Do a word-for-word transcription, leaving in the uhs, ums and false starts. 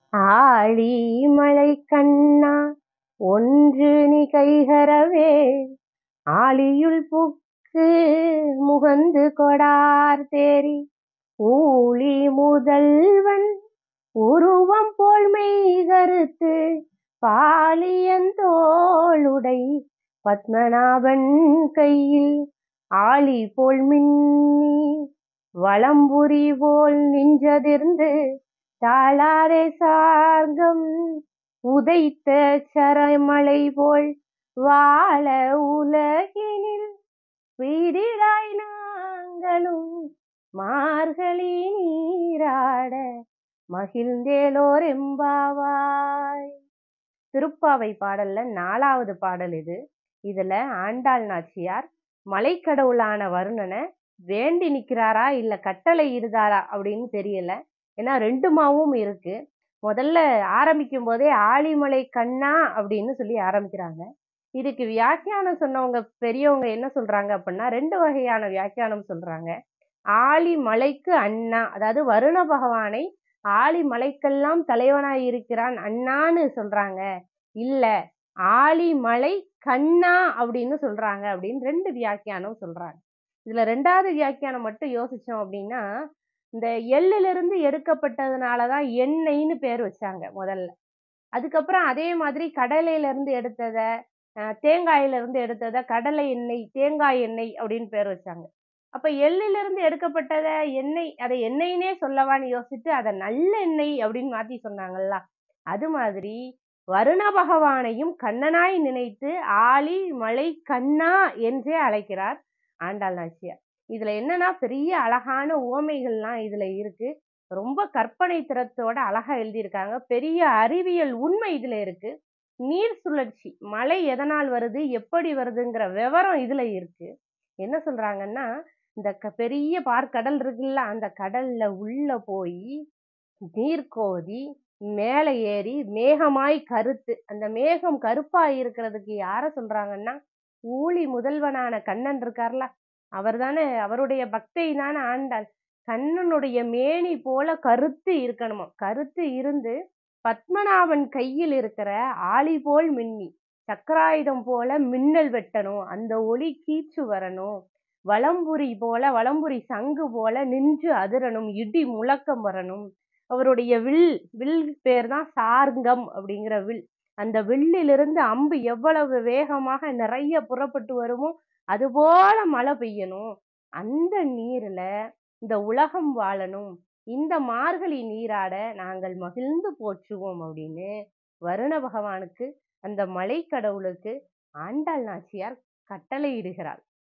ஆழி மழை கண்ணா ஒன்று நீ கைகரவே ஆழியுள் புக்கு முகந்து கொடார் தேரி ஊழி முதல்வன் உருவம் போல் மெய் கருத்து பாலியந்தோளுடை பத்மநாபன் கையில் ஆழி போல் மின்னி வலம்புரி போல் நின்றதிர்ந்து தாளாரே சார்கம் உதைத்த சரமலை போல் வாழ உலகினில் வீடிடாய் நாங்களும் மார்கழி நீராட மகிழ்ந்தேலோர் எம்பாவாய். திருப்பாவை பாடல்ல நாலாவது பாடல் இது. இதுல ஆண்டாள் நாச்சியார் மலைக்கடவுளான வருணனை வேண்டி நிக்கிறாரா இல்ல கட்டளை இடுதாரா அப்படின்னு தெரியல. ஏன்னா ரெண்டுமாவும் இருக்கு. முதல்ல ஆரம்பிக்கும் போதே ஆழிமலை கண்ணா அப்படின்னு சொல்லி ஆரம்பிக்கிறாங்க. இதுக்கு வியாக்கியானம் சொன்னவங்க பெரியவங்க என்ன சொல்றாங்க அப்படின்னா ரெண்டு வகையான வியாக்கியானம் சொல்றாங்க. ஆழி மலைக்கு அண்ணா, அதாவது வருண பகவானை ஆழி மலைக்கெல்லாம் தலைவனாய் இருக்கிறான் அண்ணான்னு சொல்றாங்க. இல்ல ஆழிமலை கண்ணா அப்படின்னு சொல்றாங்க அப்படின்னு ரெண்டு வியாக்கியானம் சொல்றாங்க. இதுல ரெண்டாவது வியாக்கியானம் மட்டும் யோசிச்சோம் அப்படின்னா, இந்த எள்ளுல இருந்து எடுக்கப்பட்டதுனாலதான் எண்ணெய்ன்னு பேர் வச்சாங்க முதல்ல. அதுக்கப்புறம் அதே மாதிரி கடலையில இருந்து எடுத்தத தேங்காயில இருந்து எடுத்தத கடலை எண்ணெய் தேங்காய் எண்ணெய் அப்படின்னு பேர் வச்சாங்க. அப்ப எள்ளுல இருந்து எடுக்கப்பட்டத எண்ணெய் அதை எண்ணெய்னே சொல்லவான்னு யோசிச்சுட்டு அதை நல்ல எண்ணெய் அப்படின்னு மாத்தி சொன்னாங்கல்ல. அது மாதிரி வருண பகவானையும் கண்ணனாய் நினைத்து ஆழி மலை கண்ணா என்றே அழைக்கிறார் ஆண்டாள் நாச்சியார். இதுல என்னன்னா பெரிய அழகான உவமைகள்லாம் இதுல இருக்கு. ரொம்ப கற்பனை திறத்தோட அழகா எழுதியிருக்காங்க. பெரிய அறிவியல் உண்மை இதுல இருக்கு. நீர் சுழற்சி, மழை எதனால் வருது எப்படி வருதுங்கிற விவரம் இதுல இருக்கு. என்ன சொல்றாங்கன்னா, இந்த பெரிய பார்க்கடல் இருக்குல்ல, அந்த கடல்ல உள்ள போய் நீர் கோதி மேலே ஏறி மேகமாய் கருத்து, அந்த மேகம் கருப்பா இருக்கிறதுக்கு யார சொல்றாங்கன்னா ஊழி முதல்வனான கண்ணன் இருக்கார்ல, அவர் தானே, அவருடைய பக்தை தானே ஆண்டாள். கண்ணனுடைய மேனி போல கருத்து இருக்கணுமா, கருத்து இருந்து பத்மநாபன் கையில் இருக்கிற ஆளி போல் மின்னி சக்கராயுதம் போல மின்னல் வெட்டணும், அந்த ஒளி கீச்சு வரணும், வலம்புரி போல வலம்புரி சங்கு போல நின்று அதிரணும், இடி முழக்கம் வரணும். அவருடைய வில் வில் பேர் தான் சார்கம் அப்படிங்கிற வில். அந்த வில்லிலிருந்து அம்பு எவ்வளவு வேகமாக நிறைய புறப்பட்டு வருமோ அது போல மழை பெய்யணும். அந்த நீர்ல இந்த உலகம் வாழணும். இந்த மார்கழி நீராட நாங்கள் மகிழ்ந்து போற்றுவோம் அப்படின்னு வருண பகவானுக்கு, அந்த மலை கடவுளுக்கு ஆண்டாள் நாச்சியார் கட்டளை இடுகிறாள்.